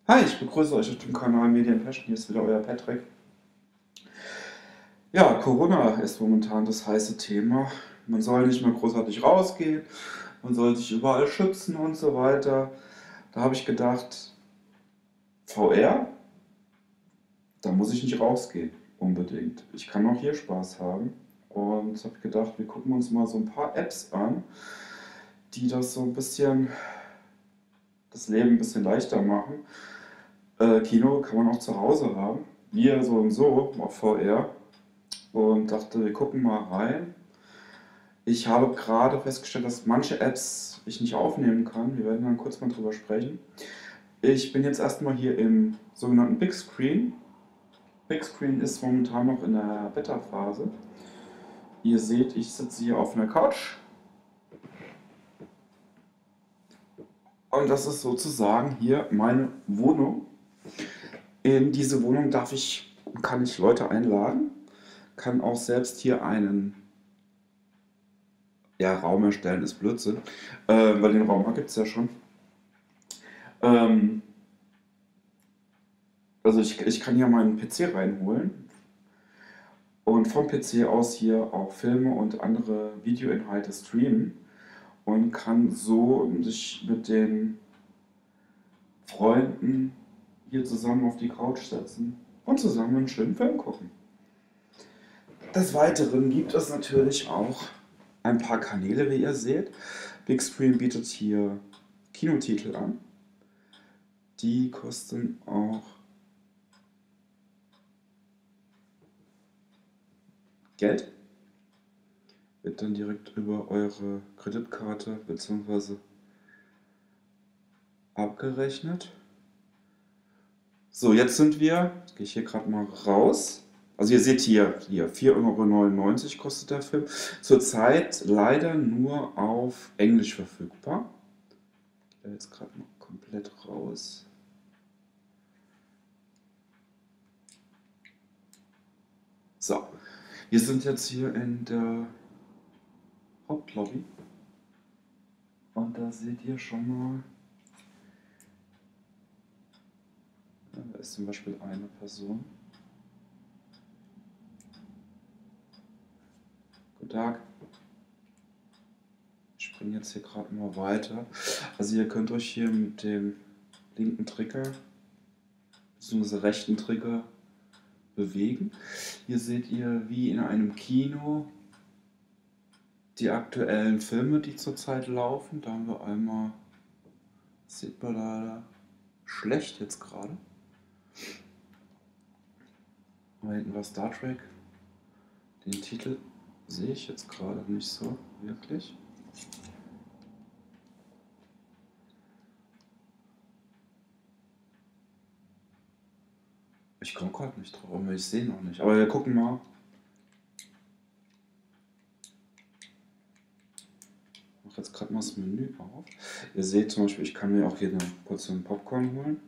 Hi, ich begrüße euch auf dem Kanal Medien Passion. Hier ist wieder euer Patrick. Ja, Corona ist momentan das heiße Thema. Man soll nicht mehr großartig rausgehen, man soll sich überall schützen und so weiter. Da habe ich gedacht, VR, da muss ich nicht rausgehen, unbedingt. Ich kann auch hier Spaß haben. Und habe gedacht, wir gucken uns mal so ein paar Apps an, die das so ein bisschen, das Leben ein bisschen leichter machen. Kino kann man auch zu Hause haben. Wir so und so auf VR. Und dachte, wir gucken mal rein. Ich habe gerade festgestellt, dass manche Apps ich nicht aufnehmen kann. Wir werden dann kurz mal drüber sprechen. Ich bin jetzt erstmal hier im sogenannten Big Screen. Big Screen ist momentan noch in der Beta-Phase. Ihr seht, ich sitze hier auf einer Couch. Und das ist sozusagen hier meine Wohnung. In diese Wohnung kann ich Leute einladen, kann auch selbst hier einen, ja, Raum erstellen, ist Blödsinn, weil den Raum gibt es ja schon. Ähm, also ich kann hier meinen PC reinholen und vom PC aus hier auch Filme und andere Videoinhalte streamen und kann so sich mit den Freunden hier zusammen auf die Couch setzen und zusammen einen schönen Film gucken. Des Weiteren gibt es natürlich auch ein paar Kanäle, wie ihr seht. Big Screen bietet hier Kinotitel an. Die kosten auch Geld. Wird dann direkt über eure Kreditkarte bzw. abgerechnet. So, jetzt gehe ich hier gerade mal raus. Also ihr seht hier 4,99 € kostet der Film. Zurzeit leider nur auf Englisch verfügbar. Ich gehe jetzt gerade mal komplett raus. So, wir sind jetzt hier in der Hauptlobby. Und da seht ihr schon mal, da ist zum Beispiel eine Person. Guten Tag. Ich springe jetzt hier gerade mal weiter. Also ihr könnt euch hier mit dem linken Trigger bzw. rechten Trigger bewegen. Hier seht ihr wie in einem Kino die aktuellen Filme, die zurzeit laufen. Da haben wir einmal, das sieht man leider schlecht jetzt gerade. Da hinten war Star Trek. Den Titel sehe ich jetzt gerade nicht so wirklich. Ich komme gerade nicht drauf, aber ich sehe noch nicht. Aber wir gucken mal. Ich mache jetzt gerade mal das Menü auf. Ihr seht zum Beispiel, ich kann mir auch hier eine Portion Popcorn holen.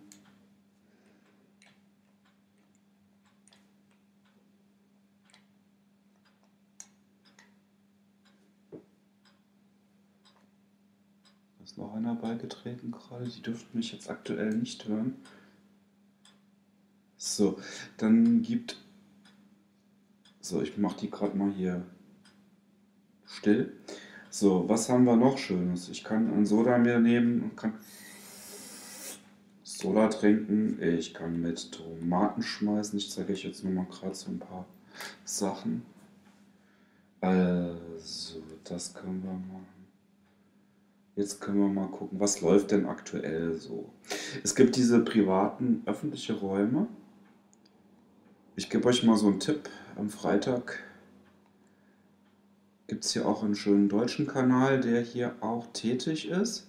Da ist noch einer beigetreten gerade. Die dürften mich jetzt aktuell nicht hören. So, dann gibt. So, ich mache die gerade mal hier still. So, was haben wir noch Schönes? Ich kann ein Soda mir nehmen und kann Soda trinken. Ich kann mit Tomaten schmeißen. Ich zeige euch jetzt nur mal gerade so ein paar Sachen. Also, das können wir machen. Jetzt können wir mal gucken, was läuft denn aktuell so. Es gibt diese privaten, öffentliche Räume. Ich gebe euch mal so einen Tipp. Am Freitag gibt es hier auch einen schönen deutschen Kanal, der hier auch tätig ist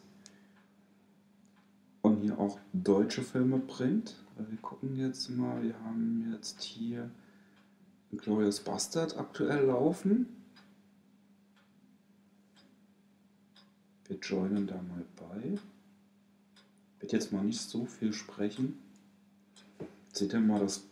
und hier auch deutsche Filme bringt. Wir gucken jetzt mal, wir haben jetzt hier Glorious Bastard aktuell laufen. Wir joinen da mal bei. Ich werde jetzt mal nicht so viel sprechen. Seht ihr mal das.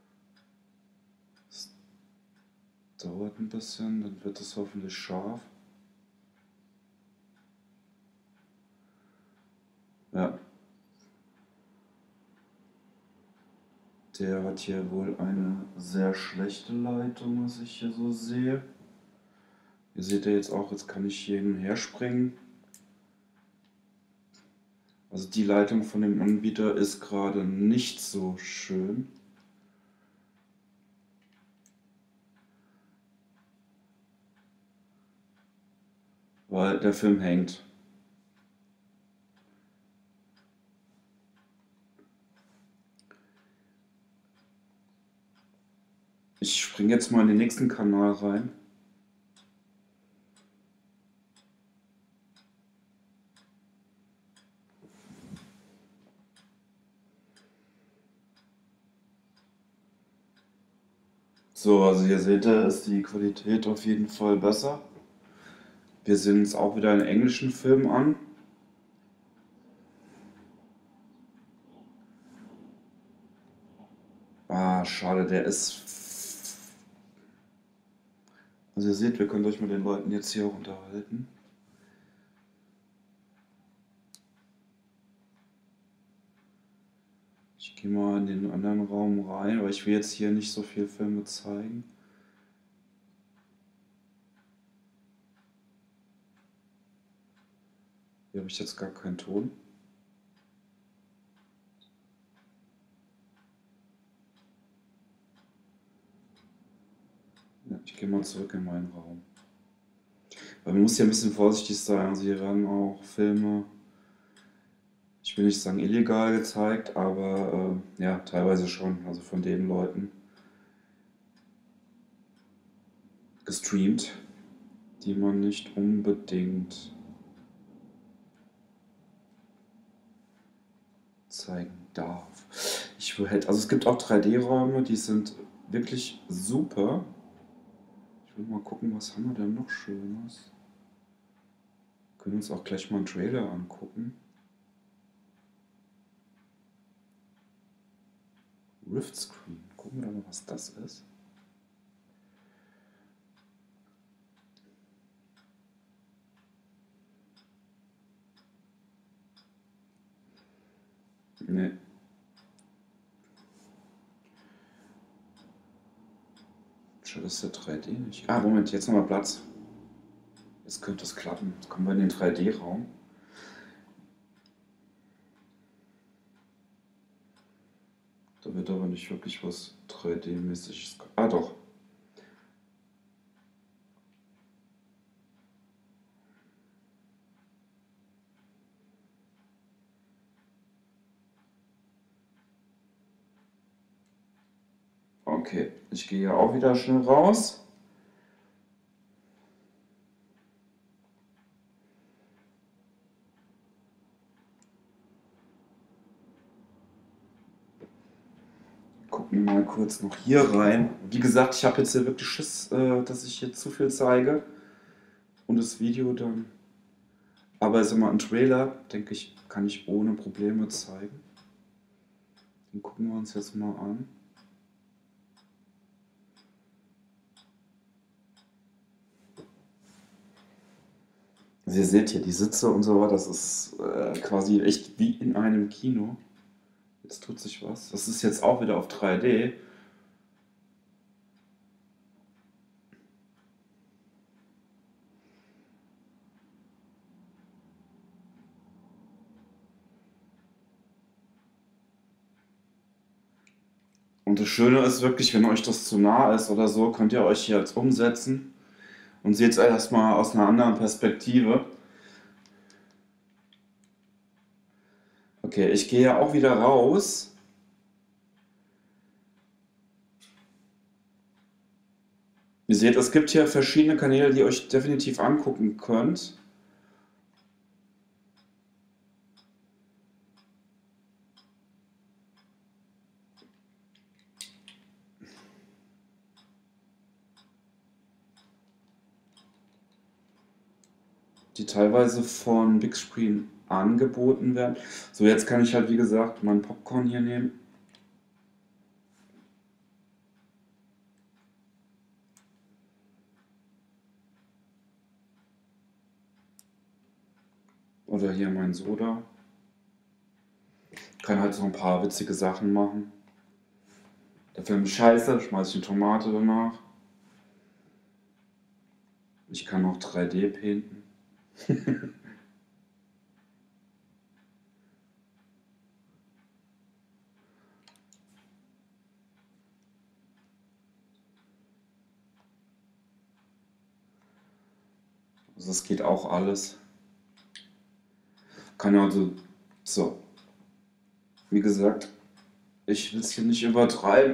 Das dauert ein bisschen, dann wird es hoffentlich scharf. Ja, der hat hier wohl eine sehr schlechte Leitung, was ich hier so sehe. Ihr seht ja jetzt auch, jetzt kann ich hier hin und her springen. Also die Leitung von dem Anbieter ist gerade nicht so schön. Weil der Film hängt. Ich springe jetzt mal in den nächsten Kanal rein. So, also hier seht ihr, ist die Qualität auf jeden Fall besser. Wir sehen uns auch wieder einen englischen Film an. Ah, schade, der ist. Also ihr seht, wir können euch mit den Leuten jetzt hier auch unterhalten. Ich gehe mal in den anderen Raum rein, aber ich will jetzt hier nicht so viel Filme zeigen. Hier habe ich jetzt gar keinen Ton. Ja, ich gehe mal zurück in meinen Raum. Weil man muss hier ein bisschen vorsichtig sein. Also hier werden auch Filme, ich will nicht sagen illegal gezeigt, aber ja, teilweise schon. Also von den Leuten gestreamt, die man nicht unbedingt zeigen darf. Also es gibt auch 3D-Räume, die sind wirklich super. Ich will mal gucken, was haben wir denn noch Schönes. Wir können uns auch gleich mal einen Trailer angucken. Rift Screen. Gucken wir doch mal, was das ist. Nee. Schade, ist der 3D nicht. Ah, Moment, jetzt nochmal Platz. Jetzt könnte es klappen. Jetzt kommen wir in den 3D-Raum. Da wird aber nicht wirklich was 3D-mäßiges. Ah, doch. Okay, ich gehe ja auch wieder schnell raus. Gucken mal kurz noch hier rein. Wie gesagt, ich habe jetzt hier wirklich Schiss, dass ich hier zu viel zeige und das Video dann. Aber ist immer ein Trailer, denke ich, kann ich ohne Probleme zeigen. Den gucken wir uns jetzt mal an. Also ihr seht hier die Sitze und so, das ist quasi echt wie in einem Kino. Jetzt tut sich was. Das ist jetzt auch wieder auf 3D. Und das Schöne ist wirklich, wenn euch das zu nah ist oder so, könnt ihr euch hier jetzt umsetzen und seht es erstmal aus einer anderen Perspektive. Okay, ich gehe ja auch wieder raus. Ihr seht, es gibt hier verschiedene Kanäle, die ihr euch definitiv angucken könnt. Die teilweise von Big Screen angeboten werden. So, jetzt kann ich halt, wie gesagt, mein Popcorn hier nehmen. Oder hier mein Soda. kann halt so ein paar witzige Sachen machen. Der Film ist scheiße, schmeiß ich eine Tomate danach. Ich kann auch 3D painten. Also das geht auch alles. Kann ja also, so, wie gesagt, ich will es hier nicht übertreiben.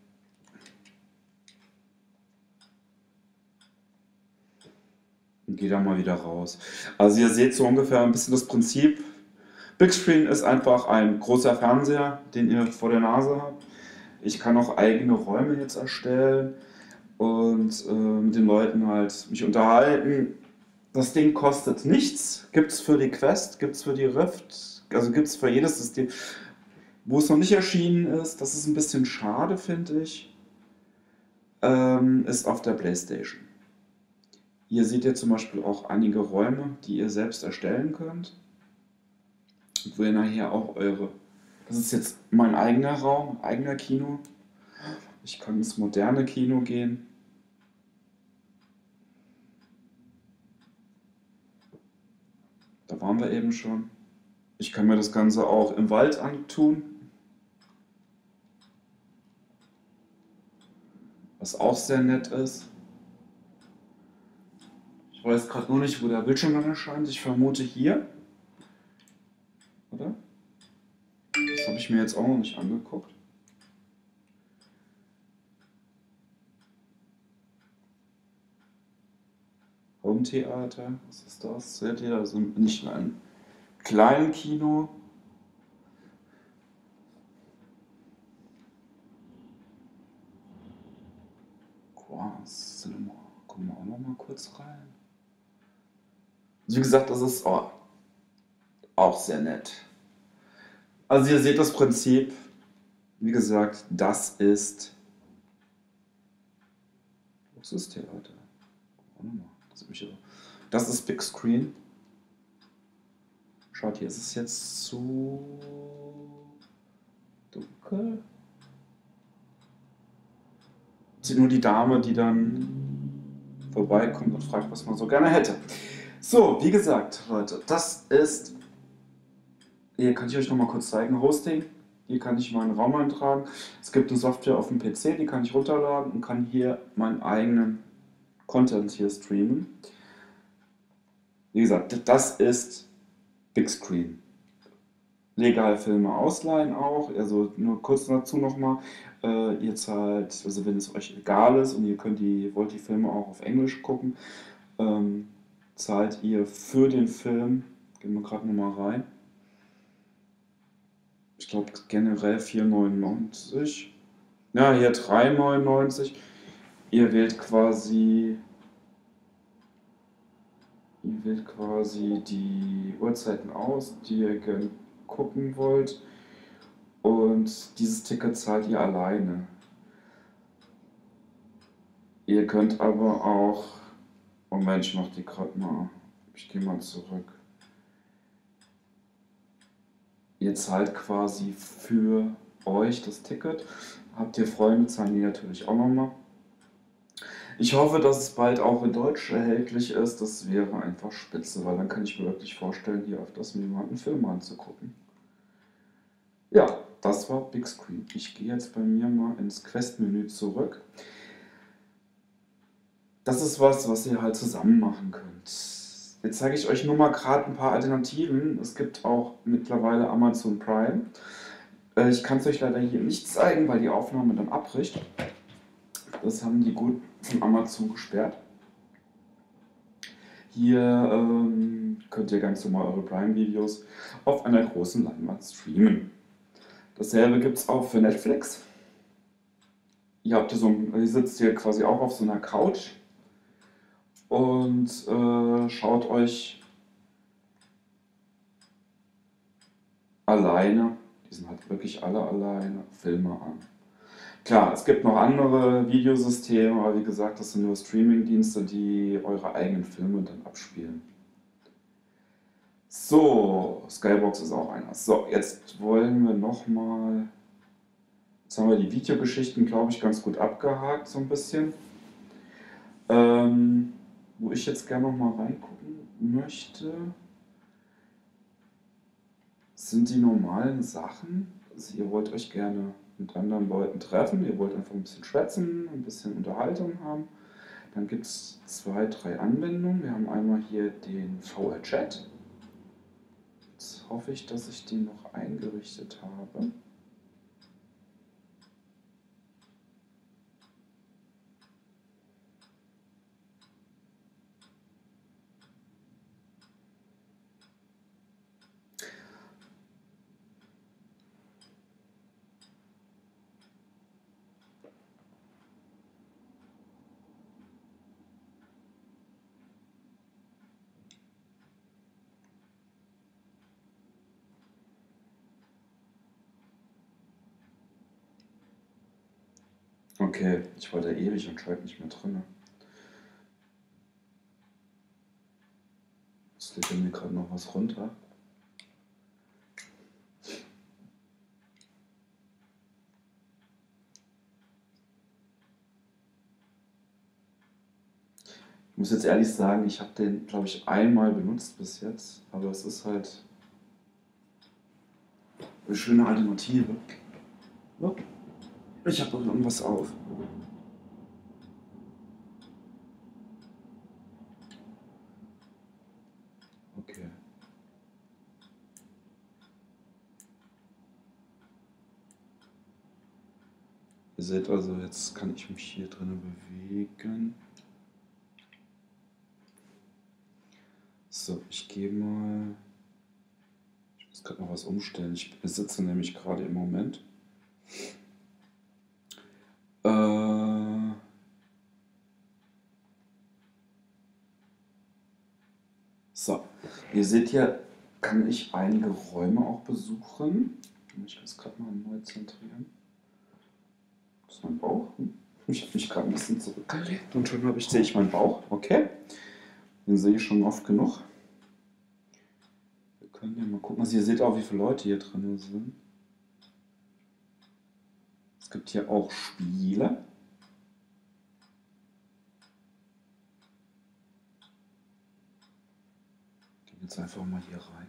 Und gehe da mal wieder raus. Also ihr seht so ungefähr ein bisschen das Prinzip. Big Screen ist einfach ein großer Fernseher, den ihr vor der Nase habt. Ich kann auch eigene Räume jetzt erstellen und mit den Leuten halt mich unterhalten. Das Ding kostet nichts. Gibt es für die Quest, gibt es für die Rift, also gibt es für jedes System. Wo es noch nicht erschienen ist, das ist ein bisschen schade, finde ich, ist auf der PlayStation. Hier seht ihr zum Beispiel auch einige Räume, die ihr selbst erstellen könnt. Wo ihr nachher auch eure. Das ist jetzt mein eigener Raum, eigener Kino. Ich kann ins moderne Kino gehen. Da waren wir eben schon. Ich kann mir das Ganze auch im Wald antun. Was auch sehr nett ist. Ich weiß gerade nur nicht, wo der Bildschirm dann erscheint. Ich vermute hier. Oder? Das habe ich mir jetzt auch noch nicht angeguckt. Home Theater, was ist das? Seht ihr? Also nicht in einem kleinen Kino. Quartz Cinema. Gucken wir auch noch mal kurz rein. Also wie gesagt, das ist auch sehr nett. Also ihr seht das Prinzip. Wie gesagt, das ist Theater. Warte mal, das ist Big Screen. Schaut, hier ist es jetzt zu dunkel. Sieht nur die Dame, die dann vorbeikommt und fragt, was man so gerne hätte. So, wie gesagt, Leute, das ist. Hier kann ich euch noch mal kurz zeigen. Hosting. Hier kann ich meinen Raum eintragen. Es gibt eine Software auf dem PC, die kann ich runterladen und kann hier meinen eigenen Content hier streamen. Wie gesagt, das ist Big Screen. Legal Filme ausleihen auch. Also nur kurz dazu nochmal. Ihr zahlt, also wenn es euch egal ist und wollt die Filme auch auf Englisch gucken, zahlt ihr für den Film, gehen wir gerade nochmal rein, ich glaube generell 4,99. Ja, hier 3,99. Ihr wählt quasi die Uhrzeiten aus, die ihr gerne gucken wollt. Und dieses Ticket zahlt ihr alleine. Ihr könnt aber auch. Moment, ich mach die gerade mal. Ich gehe mal zurück. Ihr zahlt quasi für euch das Ticket. Habt ihr Freunde, zahlen die natürlich auch nochmal. Ich hoffe, dass es bald auch in Deutsch erhältlich ist. Das wäre einfach spitze, weil dann kann ich mir wirklich vorstellen, hier öfters mir mal einen Film anzugucken. Ja, das war Big Screen. Ich gehe jetzt bei mir mal ins Quest-Menü zurück. Das ist was ihr halt zusammen machen könnt. Jetzt zeige ich euch nur mal gerade ein paar Alternativen. Es gibt auch mittlerweile Amazon Prime. Ich kann es euch leider hier nicht zeigen, weil die Aufnahme dann abbricht. Das haben die gut von Amazon gesperrt. Hier könnt ihr ganz normal eure Prime-Videos auf einer großen Leinwand streamen. Dasselbe gibt es auch für Netflix. Ihr sitzt hier quasi auch auf so einer Couch und schaut euch alleine, die sind halt wirklich alle alleine, Filme an. Klar, es gibt noch andere Videosysteme, aber wie gesagt, das sind nur Streaming-Dienste, die eure eigenen Filme dann abspielen. So, Skybox ist auch einer. So, jetzt wollen wir nochmal. Jetzt haben wir die Videogeschichten, glaube ich, ganz gut abgehakt, so ein bisschen. Wo ich jetzt gerne nochmal reingucken möchte, sind die normalen Sachen. Also ihr wollt euch gerne mit anderen Leuten treffen, ihr wollt einfach ein bisschen schwätzen, ein bisschen Unterhaltung haben. Dann gibt es zwei, drei Anwendungen. Wir haben einmal hier den VR-Chat. Jetzt hoffe ich, dass ich den noch eingerichtet habe. Okay, ich war da ewig und schreibe nicht mehr drin. Jetzt lädt mir gerade noch was runter. Ich muss jetzt ehrlich sagen, ich habe den, glaube ich, einmal benutzt bis jetzt, aber es ist halt eine schöne Alternative. Ja, ich habe noch irgendwas auf. Okay. Ihr seht also, jetzt kann ich mich hier drinnen bewegen. So, ich gehe mal. Ich muss gerade noch was umstellen. Ich besitze nämlich gerade im Moment. So, ihr seht hier, kann ich einige Räume auch besuchen. Ich muss gerade mal neu zentrieren. Das ist mein Bauch. Ich habe mich gerade ein bisschen zurückgelegt und schon sehe ich meinen Bauch. Okay, den sehe ich schon oft genug. Wir können ja mal gucken. Also ihr seht auch, wie viele Leute hier drin sind. Es gibt hier auch Spiele. Gehen jetzt einfach mal hier rein.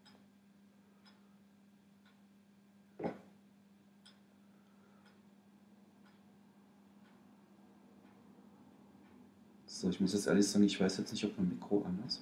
So, ich muss jetzt ehrlich sagen, ich weiß jetzt nicht, ob mein Mikro an ist.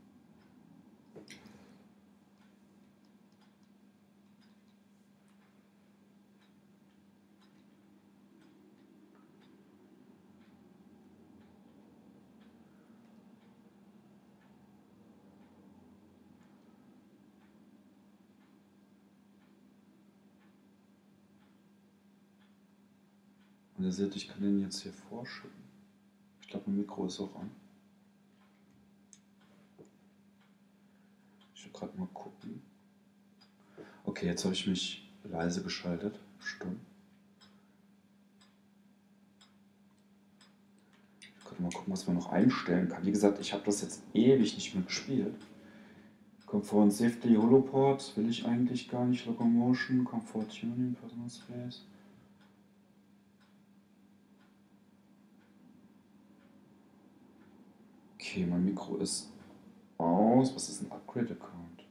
Und ihr seht, ich kann den jetzt hier vorschieben. Ich glaube, mein Mikro ist auch an. Ich will gerade mal gucken. Okay, jetzt habe ich mich leise geschaltet. Stumm. Ich kann mal gucken, was man noch einstellen kann. Wie gesagt, ich habe das jetzt ewig nicht mehr gespielt. Comfort und Safety, Holoport will ich eigentlich gar nicht. Locomotion, Comfort Tuning, Personal Space. Okay, mein Mikro ist aus. Was ist ein Upgrade-Account?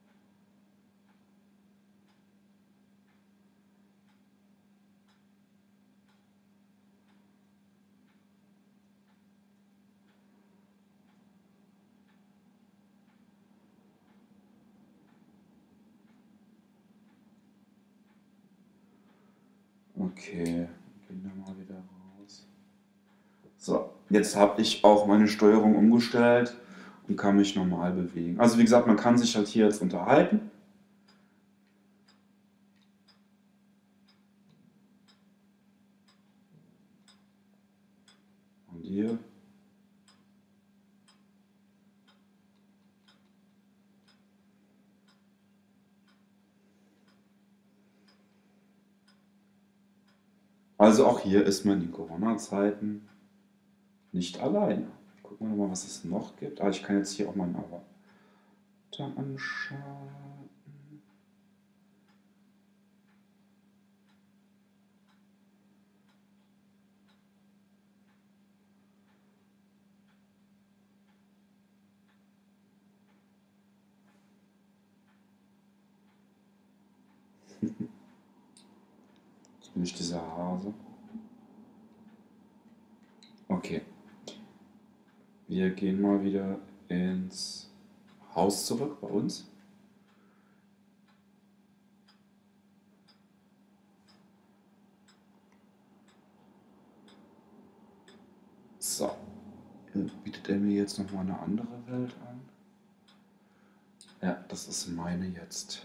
Okay, gehen wir mal wieder raus. So, jetzt habe ich auch meine Steuerung umgestellt und kann mich normal bewegen. Also wie gesagt, man kann sich halt hier jetzt unterhalten. Und hier. Also auch hier ist man in Corona-Zeiten nicht alleine. Gucken wir mal, was es noch gibt. Ah, ich kann jetzt hier auch mal Da anschauen. Jetzt bin ich dieser Hase. Okay, wir gehen mal wieder ins Haus zurück bei uns. So, bietet er mir jetzt nochmal eine andere Welt an? Ja, das ist meine jetzt.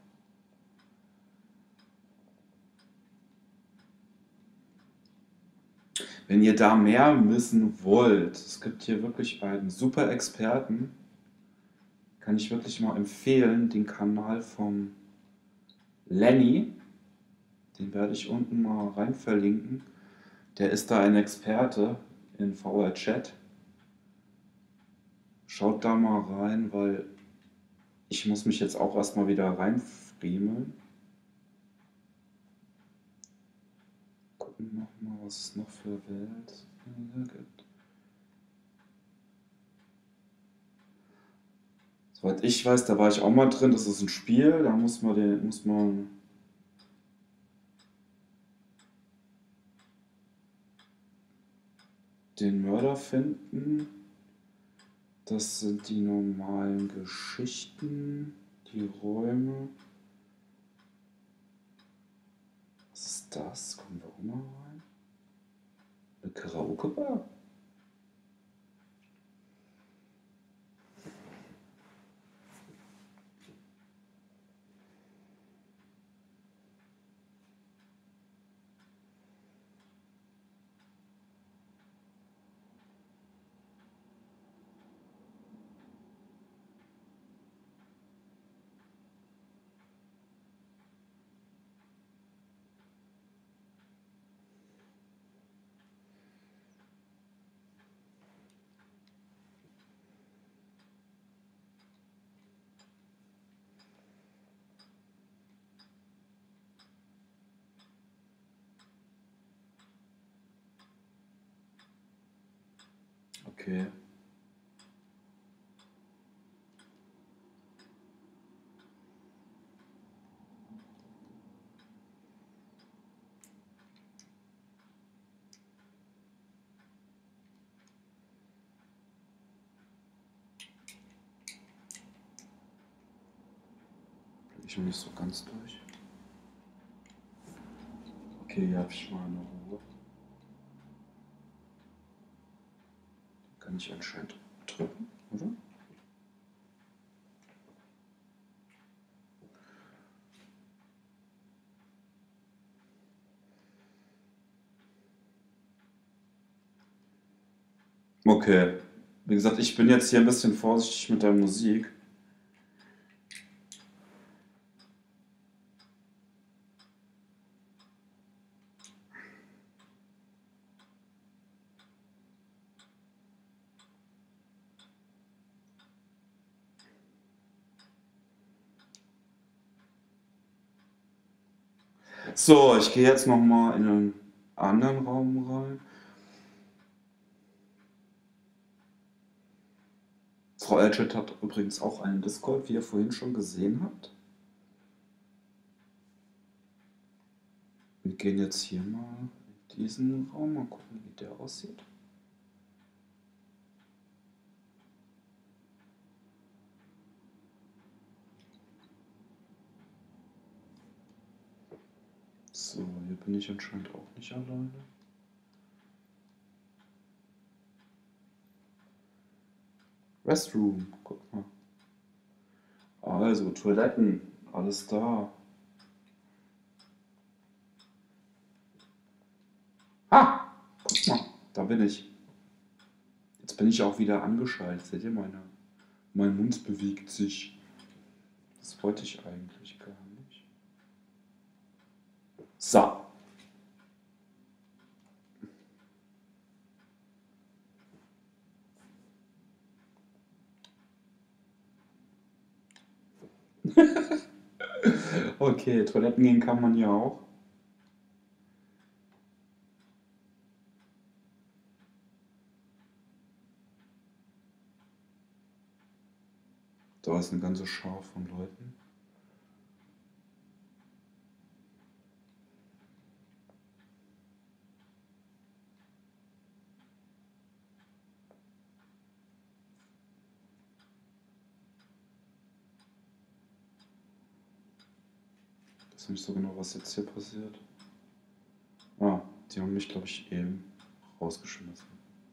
Wenn ihr da mehr wissen wollt, es gibt hier wirklich einen super Experten, kann ich wirklich mal empfehlen, den Kanal vom Lenny, den werde ich unten mal rein verlinken. Der ist da ein Experte in VR Chat. Schaut da mal rein, weil ich muss mich jetzt auch erstmal wieder reinfriemeln. Gucken nochmal, was es noch für Welten gibt. Soweit ich weiß, da war ich auch mal drin, das ist ein Spiel, da muss man den Mörder finden. Das sind die normalen Geschichten, die Räume. Was ist das? Kommen wir auch mal rein? Eine Karaoke-Bar? Okay. Bin ich noch nicht so ganz durch. Okay, hier habe ich mal eine Ruhe. Kann ich anscheinend drücken, oder? Okay. Wie gesagt, ich bin jetzt hier ein bisschen vorsichtig mit der Musik. So, ich gehe jetzt nochmal in einen anderen Raum rein. Frau Elchett hat übrigens auch einen Discord, wie ihr vorhin schon gesehen habt. Wir gehen jetzt hier mal in diesen Raum, mal gucken, wie der aussieht. So, hier bin ich anscheinend auch nicht alleine. Restroom, guck mal. Also, Toiletten, alles da. Ah, guck mal, da bin ich. Jetzt bin ich auch wieder angeschaltet. Seht ihr, mein Mund bewegt sich. Das wollte ich eigentlich gar nicht. So. Okay, Toiletten gehen kann man ja auch. Da ist eine ganze Schar von Leuten. Ich weiß nicht so genau, was jetzt hier passiert. Ah, die haben mich, glaube ich, eben rausgeschmissen.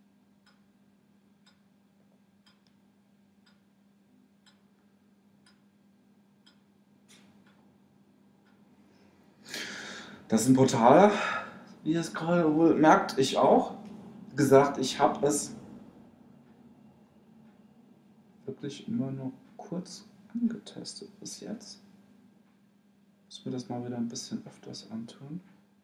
Das ist ein Portal, wie ihr es gerade wohl merkt, ich auch. Wie gesagt, ich habe es wirklich immer nur kurz angetestet bis jetzt. Muss mir das mal wieder ein bisschen öfters antun.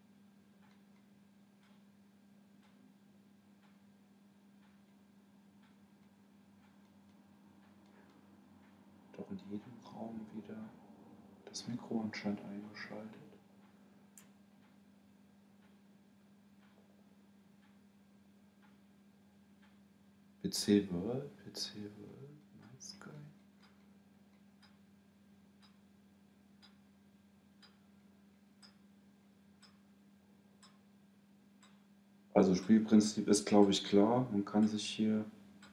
Doch in jedem Raum wieder das Mikro anscheinend eingeschaltet. PC World, Nice Guy. Also Spielprinzip ist, glaube ich, klar. Man kann sich hier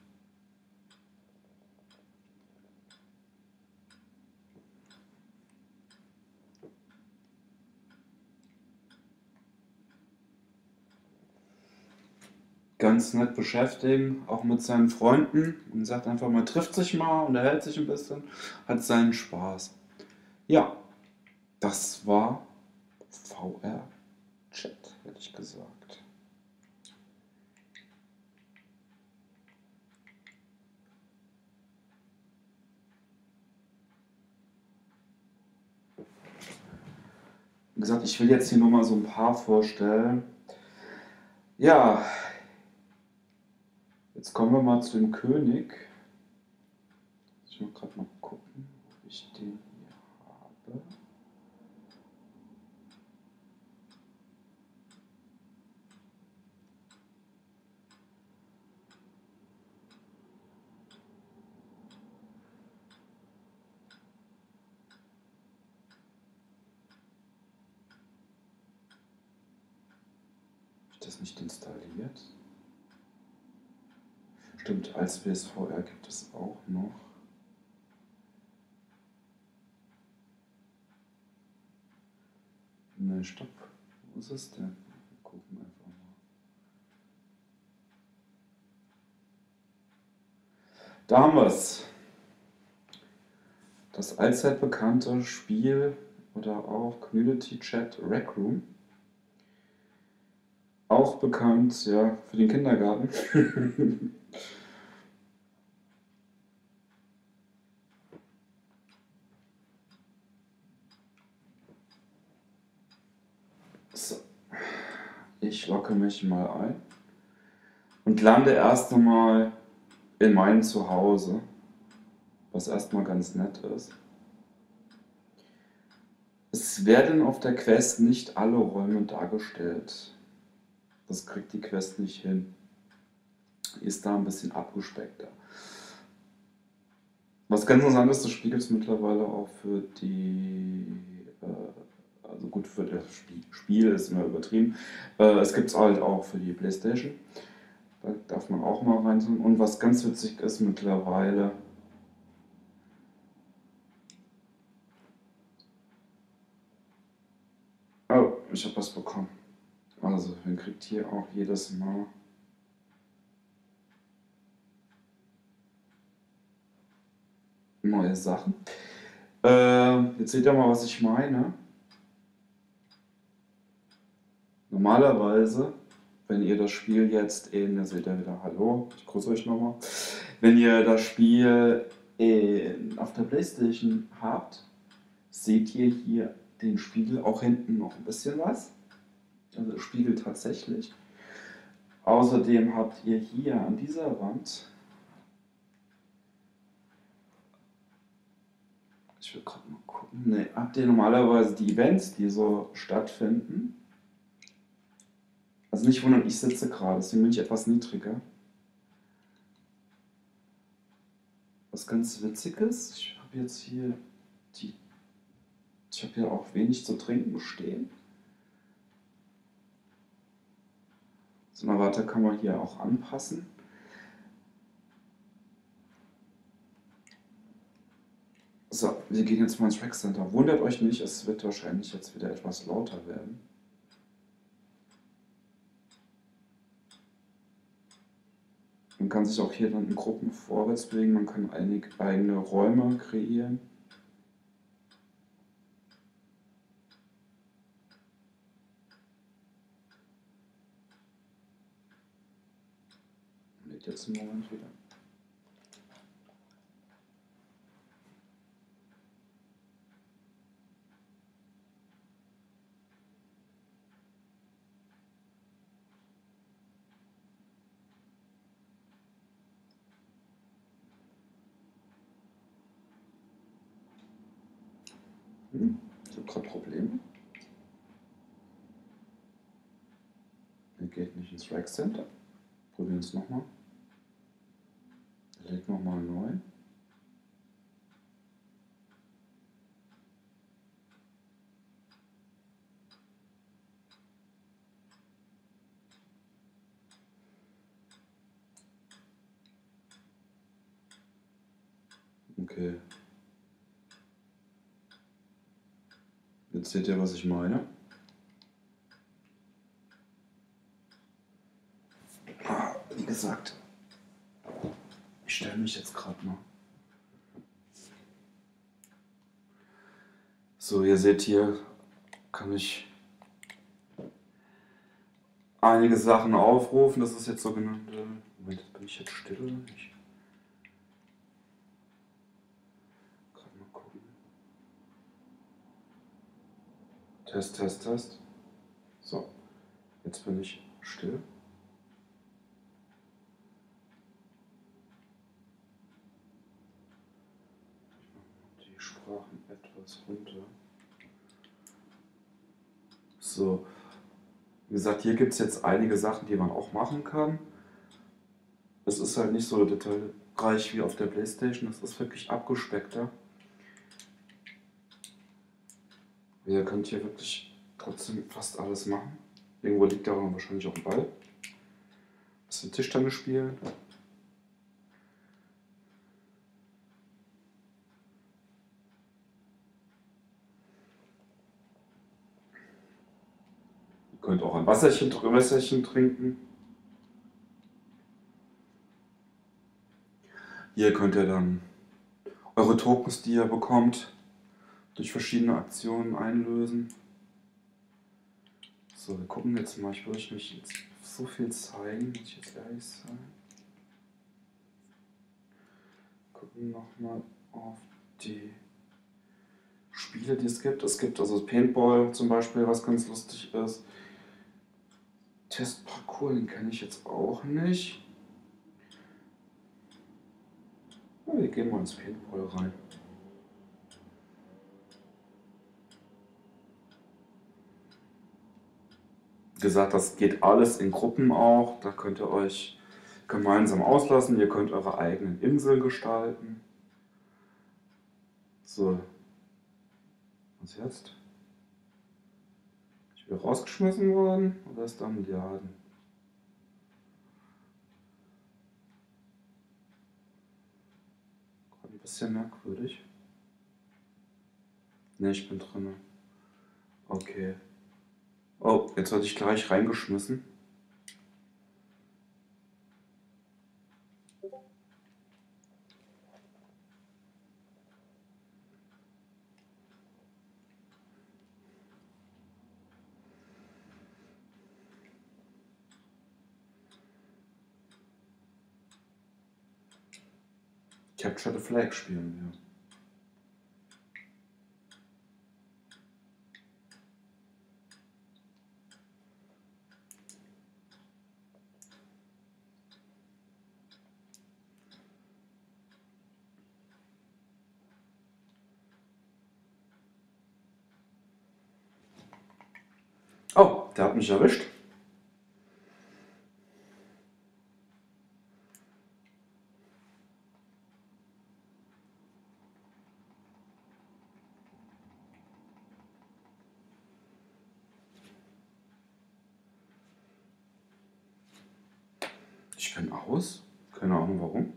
ganz nett beschäftigen, auch mit seinen Freunden. Und sagt einfach, man trifft sich mal, unterhält sich ein bisschen, hat seinen Spaß. Ja, das war VR-Chat, hätte ich gesagt. Wie gesagt, ich will jetzt hier nur mal so ein paar vorstellen. Ja, jetzt kommen wir mal zu dem König. Ich muss gerade mal gucken, ob ich den hier habe. Habe ich das nicht installiert? Stimmt, als PSVR gibt es auch noch. Ne, stopp. Wo ist es denn? Wir gucken einfach mal. Da haben wir es. Das allzeit bekannte Spiel oder auch Community Chat Rec Room. Auch bekannt, ja, für den Kindergarten. So, ich logge mich mal ein und lande erst einmal in meinem Zuhause, was erstmal ganz nett ist. Es werden auf der Quest nicht alle Räume dargestellt. Das kriegt die Quest nicht hin. Ist da ein bisschen abgespeckter. Was ganz interessant ist, das Spiel gibt es mittlerweile auch für die, also gut, für das Spiel ist immer übertrieben. Es gibt es halt auch für die PlayStation. Da darf man auch mal reintun. Und was ganz witzig ist mittlerweile, oh, ich habe was bekommen. Also, man kriegt hier auch jedes Mal neue Sachen. Jetzt seht ihr mal, was ich meine. Normalerweise, wenn ihr das Spiel jetzt da seht ihr wieder, hallo, ich grüße euch nochmal. Wenn ihr das Spiel auf der PlayStation habt, seht ihr hier den Spiegel auch hinten noch ein bisschen was. Also Spiegel tatsächlich. Außerdem habt ihr hier an dieser Wand, Ich will gerade mal gucken. Ne, habt ihr normalerweise die Events, die so stattfinden? Also nicht wundern, ich sitze gerade, deswegen bin ich etwas niedriger. Was ganz Witziges, ich habe jetzt hier die, ich habe hier auch wenig zu trinken stehen. So eine Warte kann man hier auch anpassen. So, wir gehen jetzt mal ins Rec Center. Wundert euch nicht, es wird wahrscheinlich jetzt wieder etwas lauter werden. Man kann sich auch hier dann in Gruppen vorwärts bewegen, man kann einige eigene Räume kreieren. Lädt jetzt einen Moment wieder. Ich habe gerade Probleme. Er geht nicht ins Rec Center. Probieren es nochmal. Er lädt nochmal neu. Okay. Jetzt seht ihr, was ich meine. Wie gesagt, ich stelle mich jetzt gerade mal. So, ihr seht hier, kann ich einige Sachen aufrufen. Das ist jetzt sogenannte. Moment, jetzt bin ich jetzt still. Ich gerade mal gucken. Test, Test, Test. So, jetzt bin ich still. Die Sprachen etwas runter. So, wie gesagt, hier gibt es jetzt einige Sachen, die man auch machen kann. Es ist halt nicht so detailreich wie auf der PlayStation, es ist wirklich abgespeckter. Ihr könnt hier wirklich trotzdem fast alles machen. Irgendwo liegt da wahrscheinlich auch ein Ball. Bisschen Tischtennis spielen. Ihr könnt auch ein Wässerchen trinken. Hier könnt ihr dann eure Tokens, die ihr bekommt, durch verschiedene Aktionen einlösen. So, wir gucken jetzt mal. Ich will euch nicht jetzt so viel zeigen, muss ich jetzt ehrlich sein. Gucken nochmal auf die Spiele, die es gibt. Es gibt also Paintball zum Beispiel, was ganz lustig ist. Testparcours, den kenne ich jetzt auch nicht. Ja, wir gehen mal ins Paintball rein. Wie gesagt, das geht alles in Gruppen auch. Da könnt ihr euch gemeinsam auslassen. Ihr könnt eure eigenen Inseln gestalten. So, was jetzt? Ich bin rausgeschmissen worden oder ist da ein Laden? Gerade ein bisschen merkwürdig. Ne, ich bin drin. Okay. Oh, jetzt werde ich gleich reingeschmissen. Capture the Flag spielen wir. Oh, der hat mich erwischt. Ich kann aus. Keine Ahnung warum.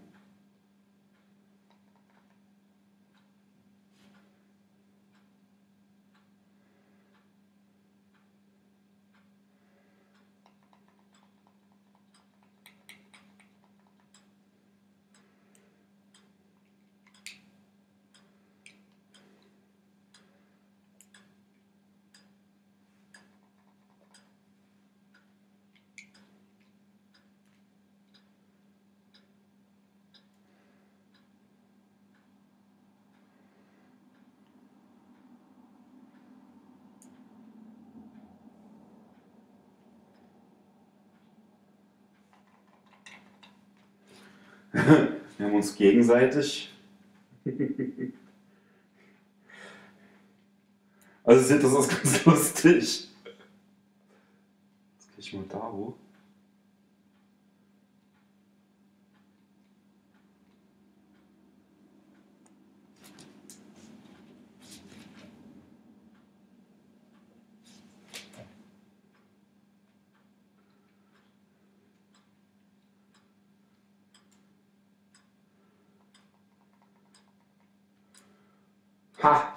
Wir haben uns gegenseitig. Also seht, das ist ganz lustig. Jetzt gehe ich mal da hoch. Ha!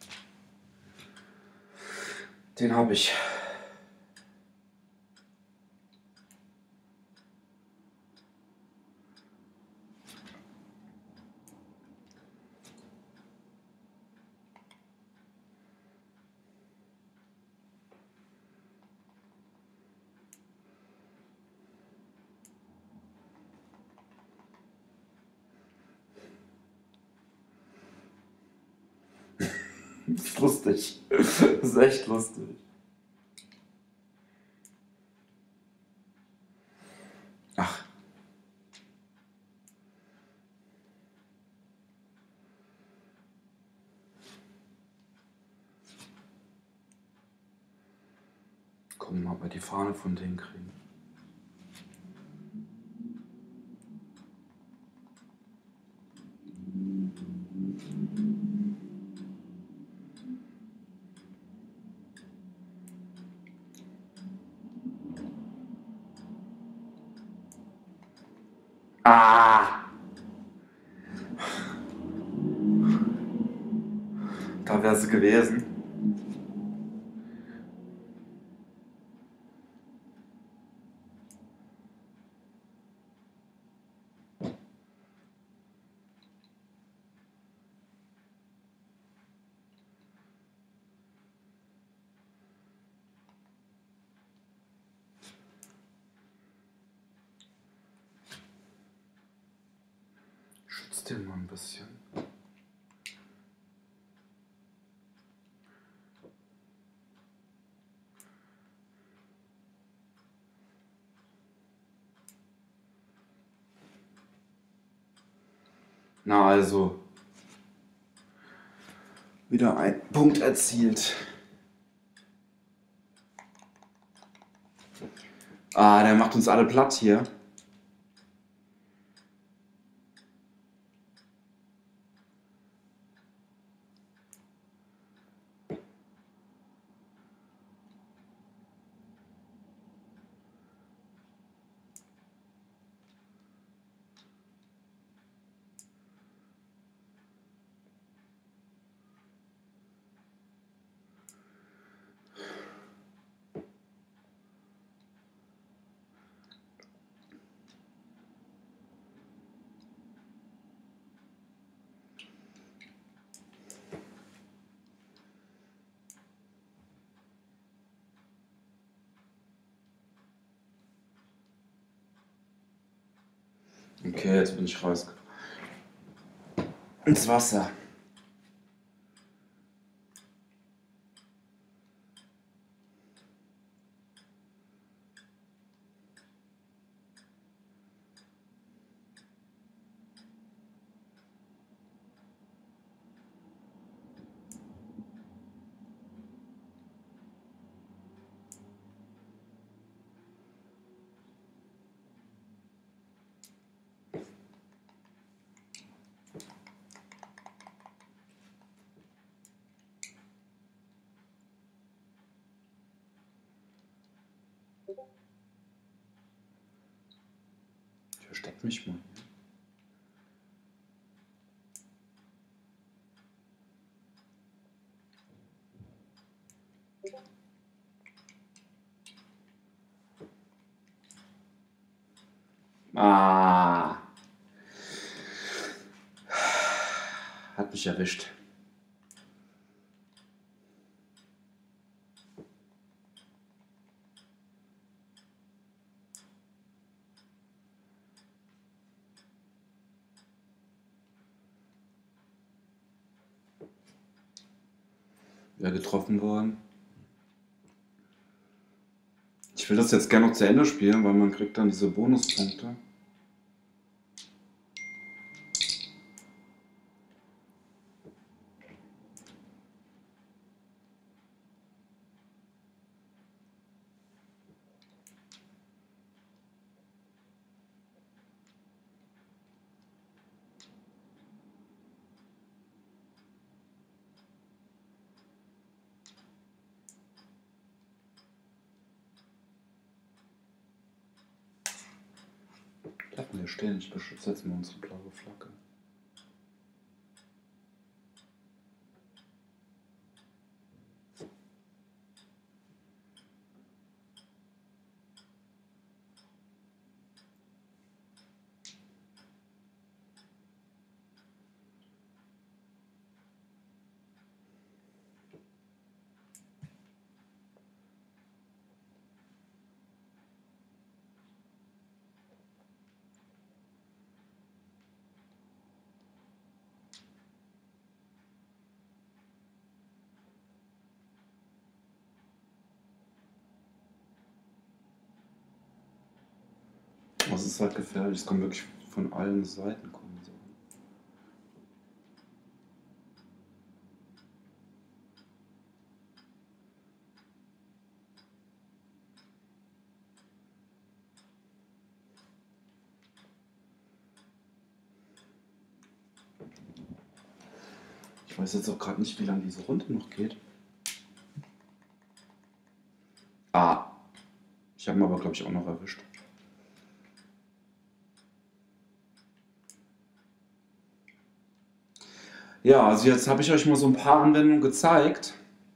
Den habe ich. Das ist lustig. Das ist echt lustig. Ach, komm mal bei die Fahne von denen kriegen. Ah! Da wäre sie gewesen. Schütz den mal ein bisschen. Na also, wieder ein Punkt erzielt. Ah, der macht uns alle platt hier. Okay, jetzt bin ich raus. Ins Wasser. versteck mich mal. Ah, hat mich erwischt. Wäre getroffen worden. Ich will das jetzt gerne noch zu Ende spielen, weil man kriegt dann diese Bonuspunkte. Lassen wir hier stehen, ich beschütze jetzt mal unsere blaue Flagge. Das ist halt gefährlich, es kann wirklich von allen Seiten kommen. So. Ich weiß jetzt auch gerade nicht, wie lange diese Runde noch geht. Ah, ich habe ihn aber, glaube ich, auch noch erwischt. Ja, also jetzt habe ich euch mal so ein paar Anwendungen gezeigt.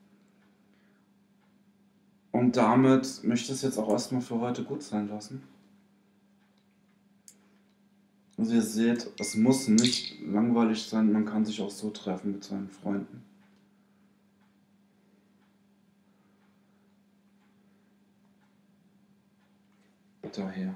Und damit möchte ich es jetzt auch erstmal für heute gut sein lassen. Also ihr seht, es muss nicht langweilig sein, man kann sich auch so treffen mit seinen Freunden. Daher.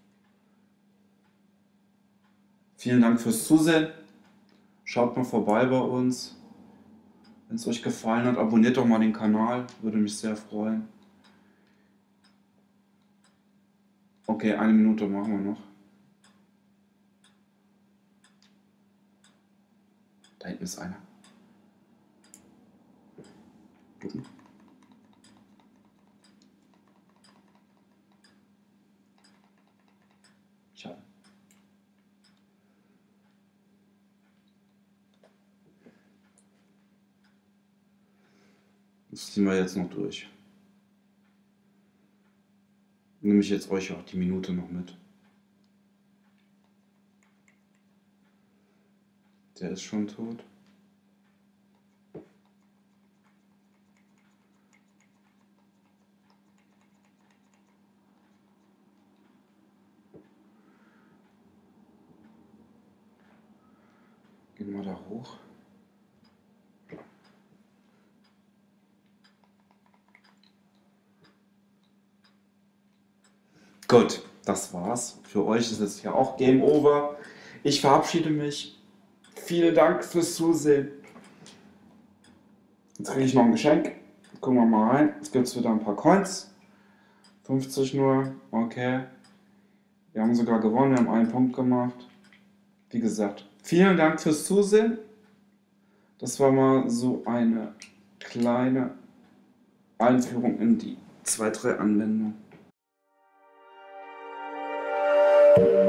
Vielen Dank fürs Zusehen. Schaut mal vorbei bei uns. Wenn es euch gefallen hat, abonniert doch mal den Kanal, würde mich sehr freuen. Okay, 1 Minute machen wir noch. Da hinten ist einer. Gucken. Schade. Das ziehen wir jetzt noch durch. Nehme ich jetzt euch auch die Minute noch mit. Der ist schon tot. Gehen wir da hoch. Gut, das war's. Für euch ist jetzt ja auch Game Over. Ich verabschiede mich. Vielen Dank fürs Zusehen. Jetzt kriege ich noch ein Geschenk. Gucken wir mal rein. Jetzt gibt es wieder ein paar Coins. 50 nur. Okay. Wir haben sogar gewonnen. Wir haben einen Punkt gemacht. Wie gesagt, vielen Dank fürs Zusehen. Das war mal so eine kleine Einführung in die 2-3 Anwendung.